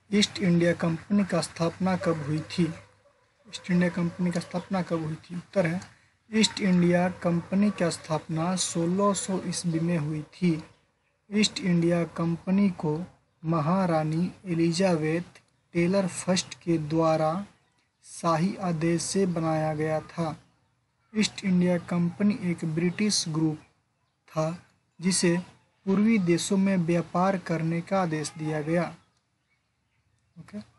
East India company का स्थापना कब हुई थी? ईस्ट इंडिया कंपनी का स्थापना कब हुई थी? उत्तर है ईस्ट इंडिया कंपनी की स्थापना 1600 ईस्वी में हुई थी। ईस्ट इंडिया कंपनी को महारानी एलिजाबेथ टेलर फर्स्ट के द्वारा शाही आदेश से बनाया गया था। ईस्ट इंडिया कंपनी एक ब्रिटिश ग्रुप था जिसे पूर्वी देशों में व्यापार करने का आदेश दिया गया। ओके।